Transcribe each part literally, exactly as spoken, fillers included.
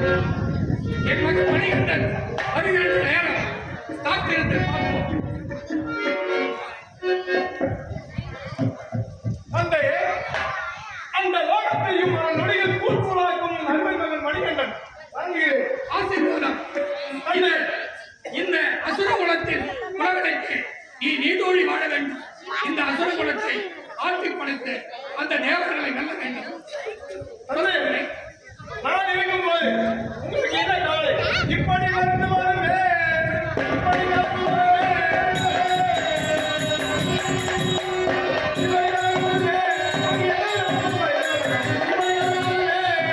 என் மகன் மணிகண்டன் வருகின்ற நேரம் காத்திருந்து பார்ப்போம். தந்தையே, அந்த லோகத்தையும் நொடியில் கூர்ப்புலாக்கும் அருமை மகன் மணிகண்டன் வருகிறேன். ஆசீர்வாதம். இந்த அசுர குலத்தில் உலகத்தை நீ நீடோழி வாழ வேண்டும். இந்த அசுர குலத்தை ஆட்சி படைத்து அந்த தேவர்களை வெல்ல வேண்டும். தந்தையே, நான் இருக்கும் போது உங்களுக்கு என்ன கவலை? இப்படி நடந்து வருவே, இப்படி நடந்து வருவே, இப்படி நடந்து வருவே, அங்கே என்ன நடந்து வருவே, இப்படி நடந்து வருவே.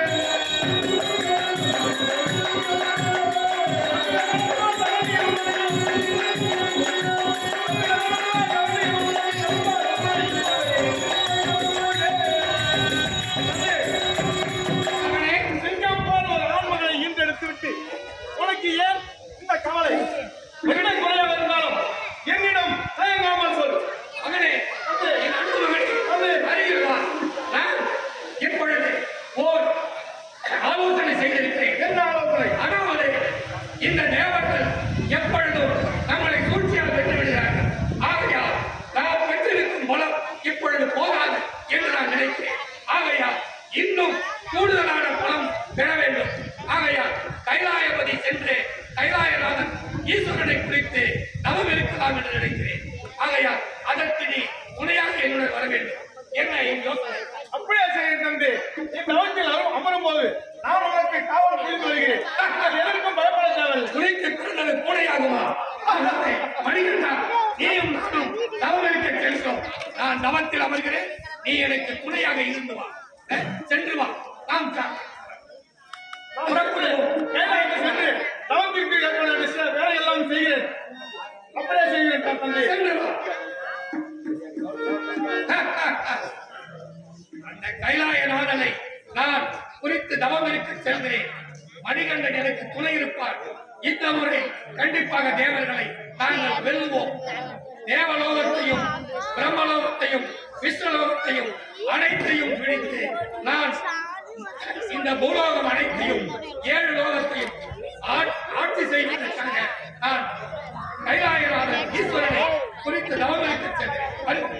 உனக்கு ஏன் இந்த கவலை? என்ன குறையாக இருந்தாலும் என்னிடம் தயங்காமல் சொல். மகனே, என் அன்பு மகனே, அருகில் வா. நான் இப்பொழுது ஓர் ஆலோசனை செய்திருக்கிறேன். என்ன ஆலோசனை? அதாவது இந்த தேவர்கள் எப்பொழுதும் நம்மளை சூழ்ச்சியாக பெற்று விடுகிறார்கள். ஆகையால் நாம் பெற்றிருக்கும் பலம் இப்பொழுது போகாது என்று நான் நினைக்கிறேன். ஆகையால் இன்னும் கூடுதலான பலம் பெற வேண்டும். ஆகையால் கைலாயபதி சென்று கைலாயநாதன் ஈஸ்வரனை குறித்து தவம் இருக்கலாம் என்று நினைக்கிறேன். ஆகையால் அதற்கு நீ துணையாக என்னுடன் வர வேண்டும். என்ன என் யோசனை? அப்படியே செய்ய தந்தை. இந்த தவத்தில் அமரும் போது நான் உனக்கு காவல் புரிந்து வருகிறேன். எதற்கும் பயப்பட தேவையில்லை. துணைக்கு பிறந்தது பூனையாகுமா? மணிகண்டா, நீயும் நானும் தவம் இருக்க செல்கிறோம். நான் தவத்தில் அமர்கிறேன். நீ எனக்கு துணையாக இருந்து வா. சென்று வா. நாம் சென்று தவத்திற்கு ஏற்பட சில வேலையெல்லாம் செய்கிறேன். அப்படியே செய்கிறேன் தந்தை. சென்று வா. அந்த கைலாயநாதனை நான் குறித்து தவம் இருக்க செல்கிறேன். மணிகண்டன் எனக்கு துணை இருப்பார். இந்த முறை கண்டிப்பாக தேவர்களை நாங்கள் வெல்லுவோம். தேவலோகத்தையும் பிரம்மலோகத்தையும் விஷ்ணுலோகத்தையும் அனைத்தையும் பிடித்து நான் இந்த பூலோகம் அனைத்தையும் ஏழு லோகத்தையும் ஆட்சி செய்வதற்காக நான் கைலாயநாதன் ஈஸ்வரனை குறித்து தவம் இருக்க செல்கிறேன்.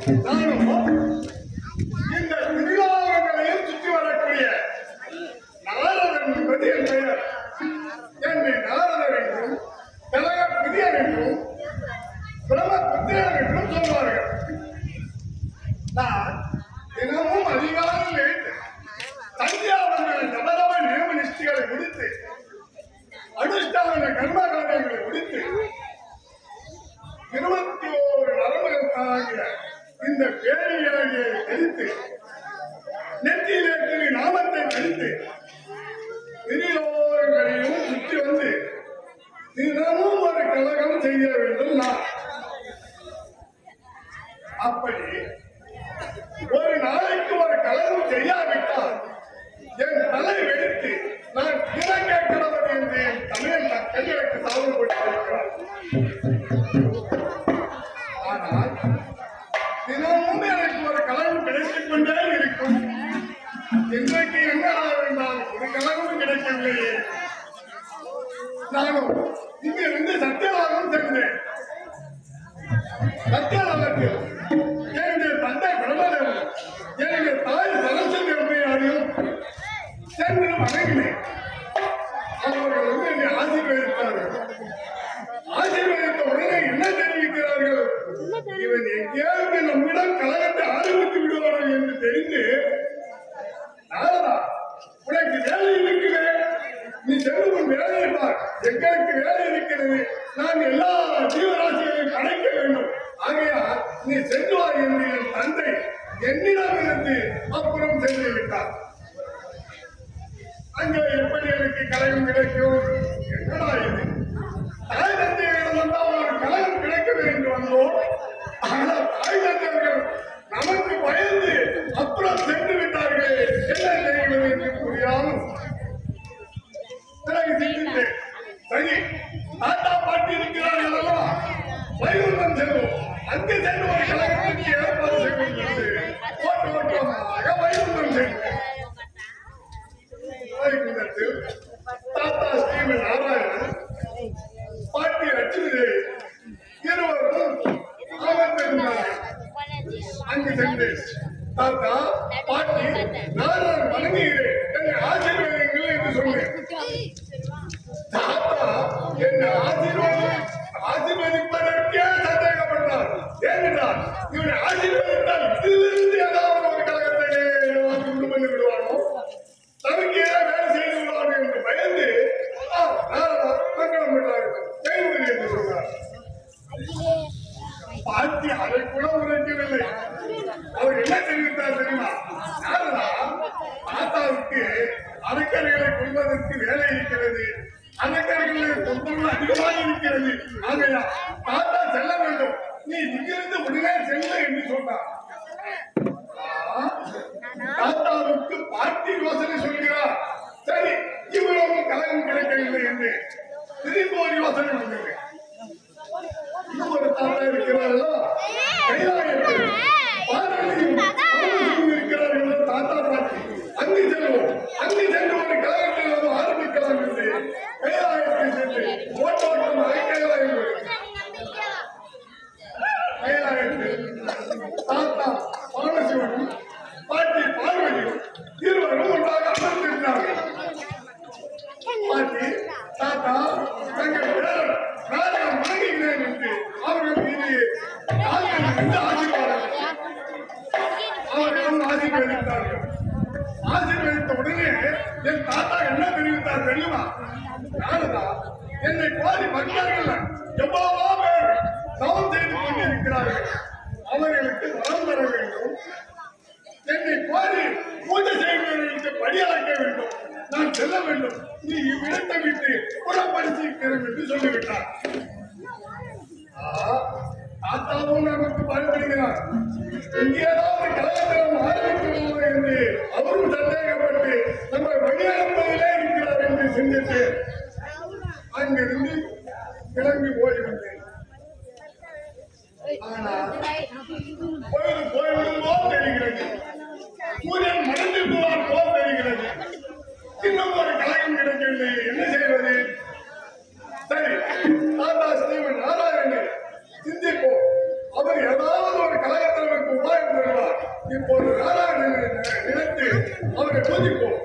நானும் இந்த திருவிழாங்களையும் சுற்றி வரக்கூடிய நாரதன் என்பது என் பெயர். என்னை நாரதர் என்றும் கனக பிரியன் என்றும் பிரம்மபுத்திரன் என்றும் சொல்வார்கள். நான் தினமும் அதிகாலையில் சந்தியாவந்தன நவரவ நியம நிஷ்டைகளை முடித்து அனுஷ்டான கர்ம காரியங்களை முடித்து இருபத்தி ஓரு நரம்புகளுக்காகிய இந்த பேரியாகியை தரித்து நெற்றியிலே திரு நாமத்தை தரித்து திரிலோகங்களையும் சுற்றி வந்து தினமும் ஒரு கலகம் செய்ய வேண்டும். நான் அப்படி ஒரு நாளைக்கு ஒரு கலகம் செய்யாவிட்டால் என் தலை வெடித்து நான் இறங்க கிடவது என்று என் தமிழன் கைகளுக்கு சாவு கொடுத்திருக்கிறார். ஆனால் தினமும் எனக்கு ஒரு கலகம் கிடைத்துக் கொண்டே இருக்கும். இன்றைக்கு என்ன வேண்டாம் ஒரு கலகமும் கிடைக்கவில்லையே. நானும் இங்கிருந்து சத்தியலாகம் சென்றேன். சத்தியலாகத்தில் என்னுடைய தந்தை பிரம்மதேவன் என்னுடைய தாய் சரஸ்வதி அம்மையாரையும் சென்று வணங்கினேன். அவர்கள் வந்து என்னை ஆசீர்வதித்தார்கள். ஆசீர்வதித்த உடனே என்ன தெரிவிக்கிறார்கள்? இவன் எங்கேயாவது நம்மிடம் கலகத்தை ஆரம்பித்து விடுவார்கள் என்று தெரிந்து, நாரதா உனக்கு வேலை இருக்கிறது, நீ சென்று உன் வேலையை பார். எங்களுக்கு வேலை இருக்கிறது, நான் எல்லா ஜீவராசிகளையும் படைக்க வேண்டும். ஆகையால் நீ சென்று வா என்று என் தந்தை என்னிடம் இருந்து அப்புறம் சென்று விட்டார். அங்கே எப்படி எனக்கு கலகம் கிடைக்கும்? என்னடா இது? தாய் தந்தையிடம் வந்தால் ஒரு கலகம் கிடைக்க என்று வந்தோம். ஆனால் தாய் தந்தையர்கள் நமக்கு பயந்து அப்புறம் சென்று விட்டார்களே, என்ன செய்வது என்று புரியாமல் பிறகு சிந்தித்தேன். சரி, தாத்தா பாட்டி இருக்கிறார்கள் அல்லவா, வைகுண்டம் செல்வோம். அங்கு சென்று ஒரு கலகத்திற்கு ஏற்பாடு செய்வோம் என்று ஓட்டு ஓட்டமாக வைகுண்டம் சென்றேன். வைகுண்டத்தில் தாத்தா ஸ்ரீமன் நாராயணன், பாட்டி லட்சுமி தேவி இருவரும் அமர்ந்திருந்தார்கள். அங்கு சென்றேன். தாத்தா பாட்டி நாராயணன் வணங்குகிறேன், என்னை ஆசீர்வதிங்கள் என்று சொன்னேன். தாத்தா என்னை ஆசீர்வாதி ஆசீர்வதிப்பதற்கே சந்தேகப்பட்டார். ஏனென்றால் இவனை ஆசீர்வதித்தால் இதிலிருந்து ஏதாவது ஒரு கழகத்தை உண்டு பண்ணி விடுவானோ, தனக்கு ஏதாவது வேலை செய்து விடுவானோ என்று பயந்து மங்களம் விட்டார்கள். கைவிடு என்று சொன்னார். பாட்டி அதை கூட உரைக்கவில்லை. அவர் என்ன தெரிவித்தார் தெரியுமா? நாரதா, தாத்தாவுக்கு அறக்கரைகளை கொள்வதற்கு வேலை இருக்கிறது, அறக்கரைகளில் தொந்தரவு அதிகமாக இருக்கிறது. ஆகையா தாத்தா செல்ல வேண்டும், நீ இங்கிருந்து உடனே செல்ல என்று சொன்னார். தாத்தாவுக்கு பாட்டி யோசனை சொல்கிறார். சரி, இவ்வளவு கலகம் கிடைக்கவில்லை என்று திரும்ப ஒரு யோசனை வந்தது. இன்னும் ஒரு தாத்தா இருக்கிறார்களோ, கைலாயத்தில் பார்வதியும் இருக்கிறார்கள் தாத்தா பாட்டி. அங்கு செல்வோம், அங்கு சென்று ஒரு கலகத்தில் ஆரம்பிக்கலாம் என்று கைலாயத்தில் சென்று ஓட்டோட்டம் அதை கைலாயம் கைலாயத்தில் தாத்தா பரமசிவனும் பாட்டி பார்வதியும் இருவரும் ஒன்றாக அமர்ந்திருந்தார்கள். பாட்டி, தாத்தா, தங்கள் பேரன் நாராயணன் வணங்குகிறேன் என்று அவர்கள் மீது கால்களிலிருந்து ஆசீர்வாதம் அவர்களும் ஆசீர்வதித்தார்கள். ஆசீர்வதித்த உடனே என் தாத்தா என்ன தெரிவித்தார் தெரியுமா? நாரதா, என்னை கோரி பக்தர்கள் எவ்வளவோ பேர் தவம் செய்து கொண்டிருக்கிறார்கள், அவர்களுக்கு வரம் தர வேண்டும். என்னை கோரி பூஜை செய்வதற்கு படியளக்க வேண்டும், நான் செல்ல வேண்டும். நீ இவ்விடத்தை விட்டு புறப்பரிசீலிக்கிறேன் என்று சொல்லிவிட்டார். தாத்தாவும் நமக்கு பயன்படுகிறார். இங்கேயாவது கலாச்சாரம் ஆரம்பிக்கிறோம் என்று அவரும் சந்தேகப்பட்டு நம்ம வழியனுப்பதிலே இருக்கிறார் என்று சிந்தித்து அங்கிருந்து கிளம்பி போய்விட்டேன். ஆனால் பொழுது போய்விடும் போல் தெரிகிறது, சூரியன் மறைந்து போவார் போல் தெரிகிறது. இன்னும் ஒரு கலகம் கிடைக்கவில்லை, என்ன செய்வது? சரி, தாத்தா ஸ்ரீமன் நாராயணனை சிந்திப்போம். அவர் ஏதாவது ஒரு கலகத்தை நமக்கு இப்போது நாராயணனை நினைத்து அவரை பூஜிப்போம்.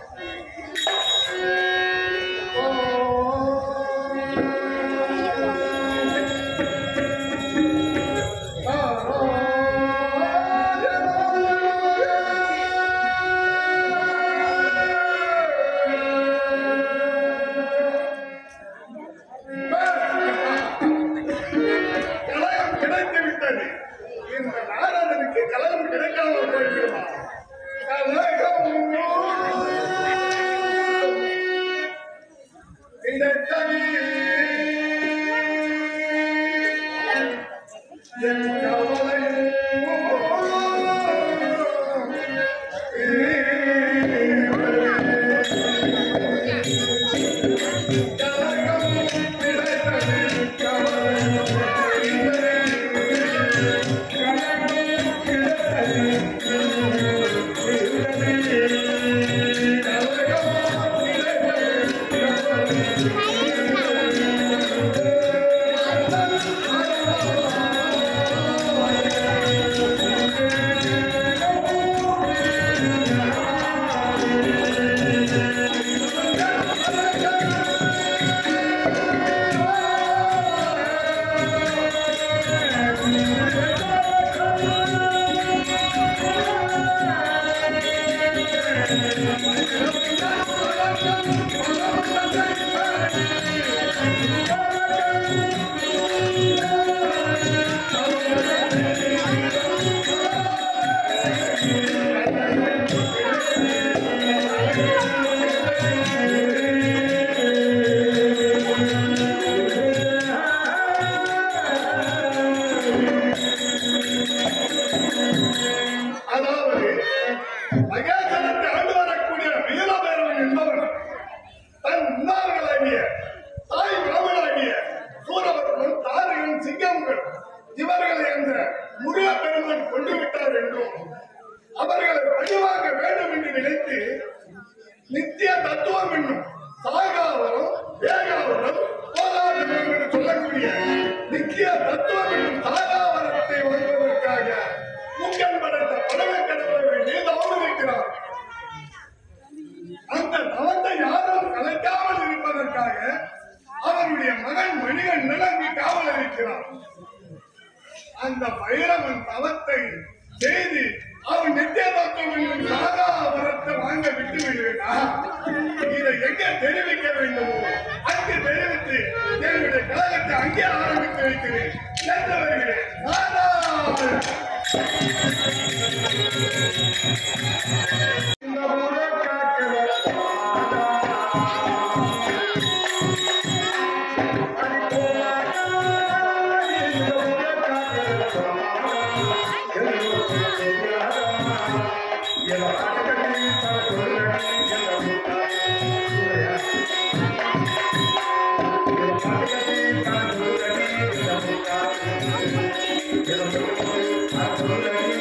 நித்திய தத்துவம் என்னும் சாகாவரம் வேகாவரம் போராட்டம் என்று சொல்லக்கூடிய நித்திய தத்துவம் என்னும் சாகாவரத்தை வருவதற்காக முக்கன் படைத்த படவை கடவுளை மீது அவமதிக்கிறார். அந்த தவத்தை யாரும் கலைக்காமல் இருப்பதற்காக அவருடைய மகன் மணிகன் நிலங்கி காவல் இருக்கிறார். அந்த பைரவன் தவத்தை செய்து அவன் நித்திய தத்துவம் என்னும் சாகாவரத்தை வாங்க விட்டு விடுவேனா? இதை எங்கே தெரிவிக்க வேண்டுமோ அங்கே தெரிவித்து என்னுடைய கழகத்தை அங்கே ஆரம்பித்து வைக்கிறேன் என்று வருகிறேன். Thank you.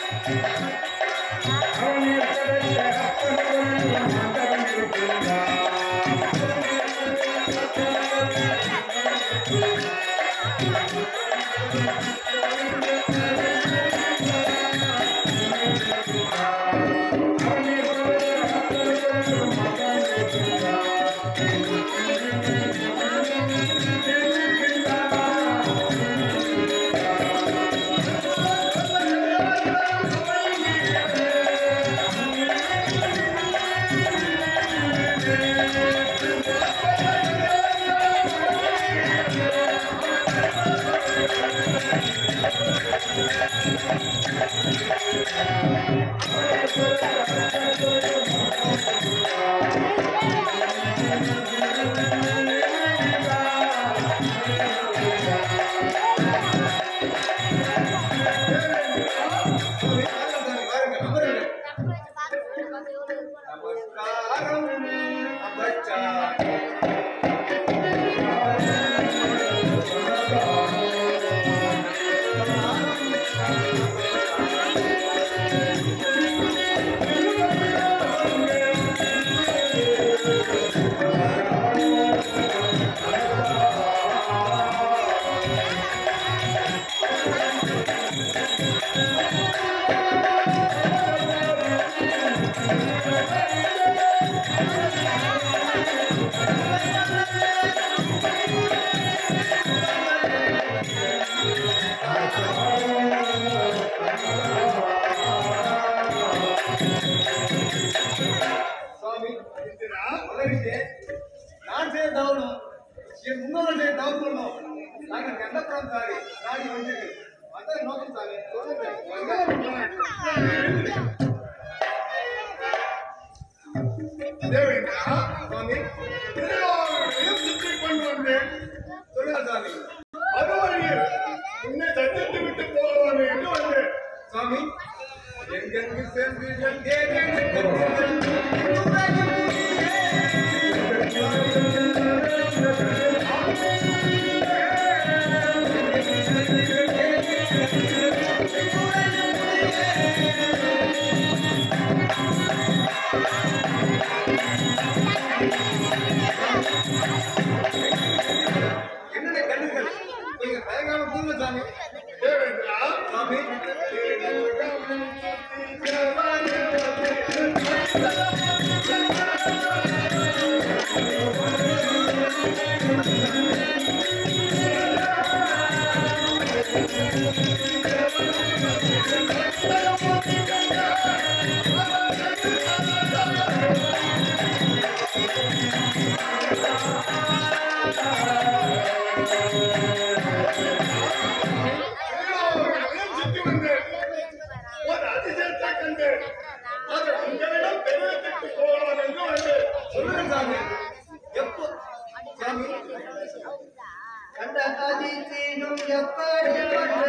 நான் செய்ய தவறும் என் முன்னோர்கள் செய்ய தவறு பண்ணோம். நாங்கள் கண்டப்புறம் சாரி நாடி வந்து வந்த நோக்கம் சாமி தேவேந்திரா, சுவாமி திருவாரூரையும் சுற்றிக் கொண்டு வந்தேன். சொல்லுங்க சாமி. மறுவழியில் உன்னை தண்டித்து விட்டு போகலாம் என்று வந்தேன். சுவாமி எங்கெங்கு சென்றீர்கள் என்னென்ன கண்ணுகள் கொஞ்சம் தயங்காம கூறுங்க சாமி. தேவேந்திரா, சாமி திருவாரூரையும் சுற்றி வந்தேன். ஒரு அதிசயத்தை கண்டேன். அதை உங்களிடம் தெரிவித்துட்டு போகலாம் என்று வந்தேன். சொல்லுங்க சாமி. எப்போ சாமி கண்ட அதிசயம் எப்படிப்பட்ட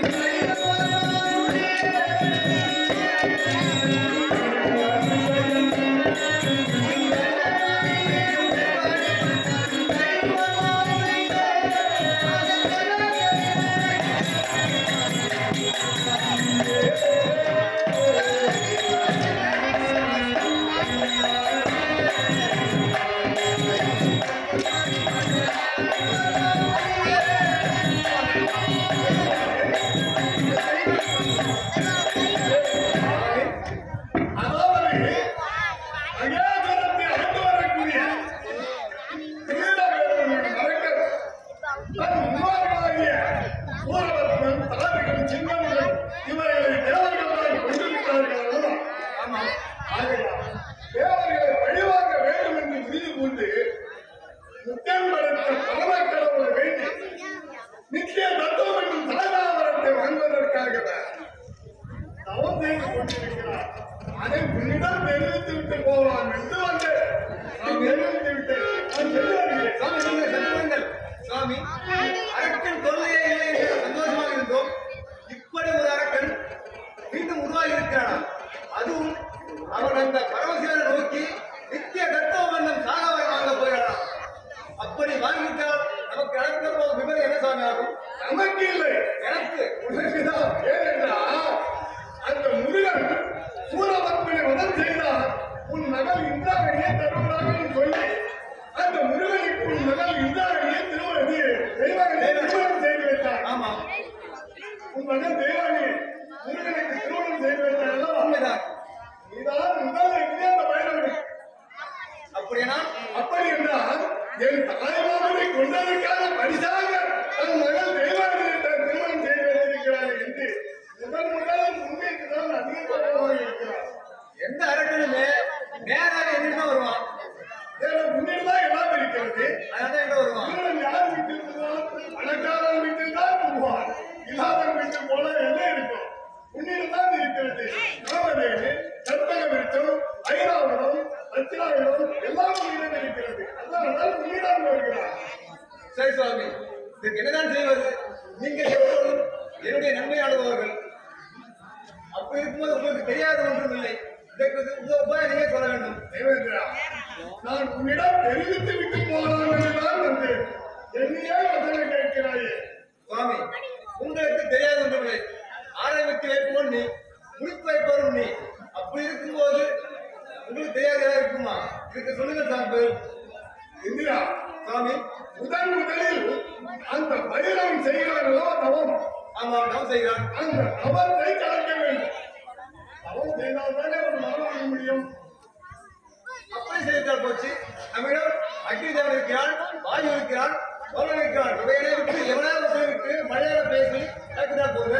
அதாவது அயோத்தியத்தை அடுத்து வரக்கூடிய வீரவேலனுடைய மகன்கள் தன் முன்னோர்களாகிய சூரபத்மன், தாரகன், சிங்கமுடன் இவர்களை தேவர்களாய் கொண்டிருக்கிறார்கள் அல்லவா? ஆமா ஆகையால் தேவர்களை வழிவாங்க வேண்டும் என்று முடிவு கொண்டு முத்தம் படைத்த பரம கடவுளை வேண்டி நித்திய தத்துவம் என்னும் தலைவாவரத்தை வாங்குவதற்காக தவம் செய்து கொண்டிருக்கிறார். அதை உன்னிடம் தெரிவித்து விட்டு போகலாம் என்று வந்து நான் தெரிவித்து விட்டேன். நான் சென்று வருகிறேன். சாமி நீங்கள் செல்லுங்கள். சாமி அரக்கன் தொல்லையே இல்லை என்று சந்தோஷமாக இருந்தோம். இப்படி ஒரு அரக்கன் மீண்டும் உருவாகி இருக்கிறானா? அதுவும் அவன் அந்த பரமசிவனை நோக்கி நித்திய தத்துவ வண்ணம் சாகாவை வாங்க போகிறான். அப்படி வாங்கிவிட்டால் நமக்கு நடக்க போகும் விபரம் என்ன சாமி ஆகும்? நமக்கு இல்லை, எனக்கு உனக்குதான். ஏனென்றால் அந்த மகள் இந்திராணியை தருவதாக சொல்லி அந்த முருகனுக்கு உன் மகள் இந்திராணியை திருமணம் தெய்வானியை திருமணம் செய்து வைத்தார். ஆமா, உன் மகன் தெய்வானி முருகனுக்கு திருமணம் செய்து வைத்தார் அல்லவா? உண்மைதான். இதான் முதல் அந்த பைரவனுக்கு. அப்படியா? அப்படி என்றால் என் தாய்மாமனை கொண்டதற்கான பரிசாக தன் மகள் தெய்வானியை திருமணம் செய்து வைத்திருக்கிறார் என்று முதல் முதல் முன்னேற்று தான் அதிகமாக இருக்கிறார். எந்த அரக்கனுமே நேராக எங்கிட்டு வருவான். முன்னில்தான் எல்லாம் இருக்கிறது. அதான் எங்க வருவான். இவன் யார் வீட்டில் போவான்? பணக்காரன் வீட்டில் தான் போவான். இல்லாதவன் வீட்டில் போல என்ன இருக்கும்? முன்னில் தான் இருக்கிறது. காமதேனு, கற்பக விருட்சம், ஐராவணம், லட்சுராவணம் எல்லாம் முன்னிடம் இருக்கிறது. அதனால முன்னிடம் வருகிறார். சரி சுவாமி, இதுக்கு என்னதான் செய்வது? நீங்க எல்லோரும் என்னுடைய நன்மை ஆடுபவர்கள். அப்படி இருக்கும்போது உங்களுக்கு தெரியாத ஒன்றும் இல்லை. இதற்கு உங்க உபாயம் நீங்க சொல்ல வேண்டும். தேவேந்திரா, நான் உன்னிடம் தெரிவித்து விட்டு போகலாம் என்றுதான் வந்தேன். என்னையே வசனை கேட்கிறாயே. சுவாமி, உங்களுக்கு தெரியாத ஒன்றுமில்லை. ஆரம்பித்து வைப்பவன் நீ, முடித்து வைப்பவரும் நீ. அப்படி இருக்கும்போது உங்களுக்கு தெரியாத இருக்குமா? இதுக்கு சொல்லுங்க சாம்பு. இந்திரா, சுவாமி, முதன் முதலில் அந்த பைரவன் செய்கிறார்களோ தவம். ஆமா, நாம் செய்கிறான். அந்த தவத்தை கலக்க வேண்டும். தவம் செய்தால்தானே ஒரு மரம் வாங்க முடியும். அப்படி செய்தால் போச்சு. நம்மிடம் அக்னி தேவன் இருக்கிறான், வாயு இருக்கிறான், பவன் இருக்கிறான். இவைகளை விட்டு எவனாவது சொல்லிவிட்டு மழையால பேசி கேட்குதான் போகுது.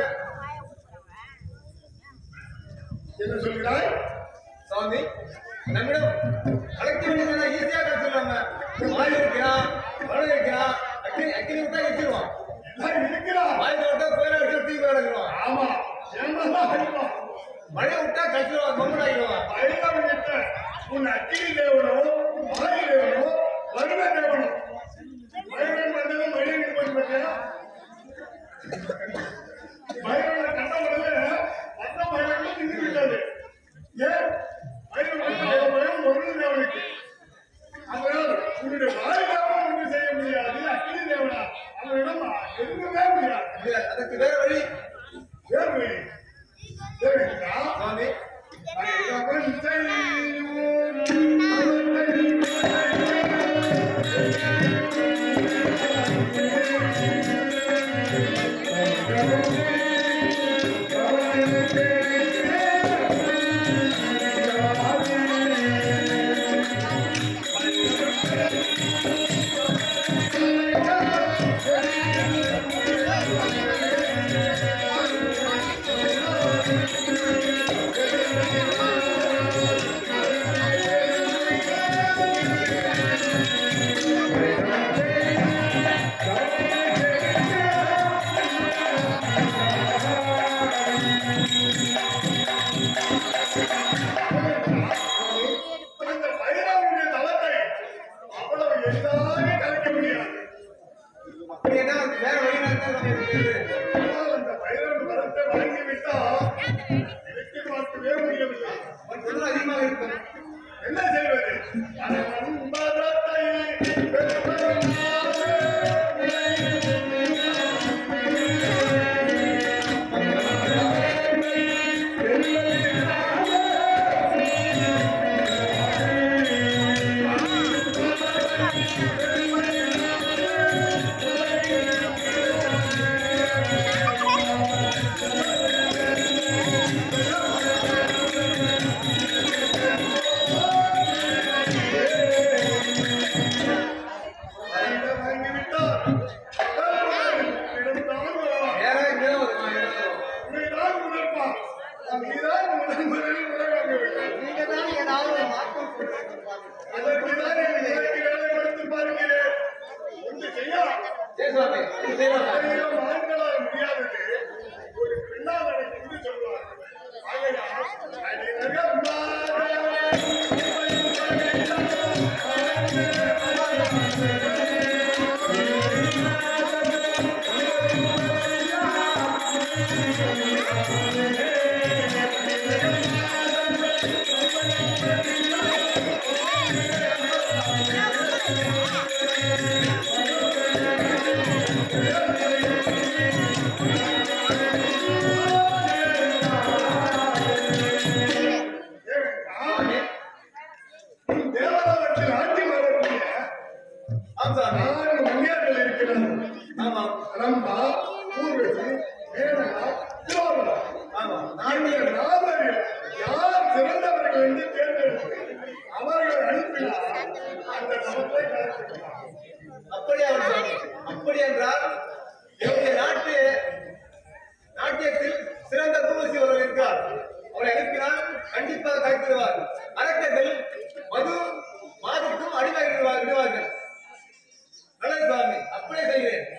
என்ன சொல்கிறாய்? சுவாமி, நம்மிடம் அழைக்க வேண்டியது ஈஸியா கிடைச்சிடலாம. வாயு இருக்கிறான், பவன் இருக்கிறான், அக்னி அக்னி விட்டா வச்சிருவான். எல்லாம் இருக்கிறார். வாயு விட்டா கோயில வச்சு தீ கிடக்குவான். ஆமா, என்னதான் இருக்கும். மழை விட்டா கழிச்சிருவான், மம்மன் ஆகிடுவான். பைரவன் கிட்ட உன் அக்கினி தேவனோ, வாயு தேவனோ, வருண தேவனோ. பைரவன் வந்ததும் மழைக்கு போய் பார்த்தியா? பைரவனை கண்ட உடனே மற்ற பைரவனும் நின்று விட்டது. ஏன்? பைரவன் பயம் வருண தேவனுக்கு. அதனால் உன்னுடைய வாயு தேவனும் ஒன்றும் செய்ய முடியாது. அக்கினி தேவனா அவனிடம் எதுவுமே முடியாது. இல்ல, அதுக்கு வேற வழி. வேறு வழி. தேவேந்திரா, சுவாமி, பைரவன் செய்யும் அந்த பைரவனுடைய தலத்தை அவ்வளவு எளிதாக கலைக்க முடியாது. அப்படி என்ன வேற வழி நடந்தால் ஆனால் அந்த பைரவன் தலத்தை வாங்கிவிட்டால் இலக்கிய பார்க்கவே முடியவில்லை. சொல்ல அதிகமாக இருக்கும். என்ன செய்வது? அரவன் மரத்தை வாங்கிவிட்டால் இடம்தான் வருவான். வேற எங்கேயோ ஒரு நீதான் உணர்ப்பான். நீதான் முதன் முதலில் உணராக வேண்டும். நீங்க தான் ஏதாவது ஒரு மாற்றம் சொல்லுங்க. அதற்குதான் என் நிலைக்கு வேலை கொடுத்து பார்க்கிறேன். ஒன்று செய்யலாம். சரி சுவாமி, இது செய்யலாம். ஆயிரம் ஆண்களால் முடியாதது ஒரு பெண்ணால் நடக்கும் என்று சொல்வார். ஆகையால் அடிநகர்ந்தாரே Thank you. விடைகிறேன்.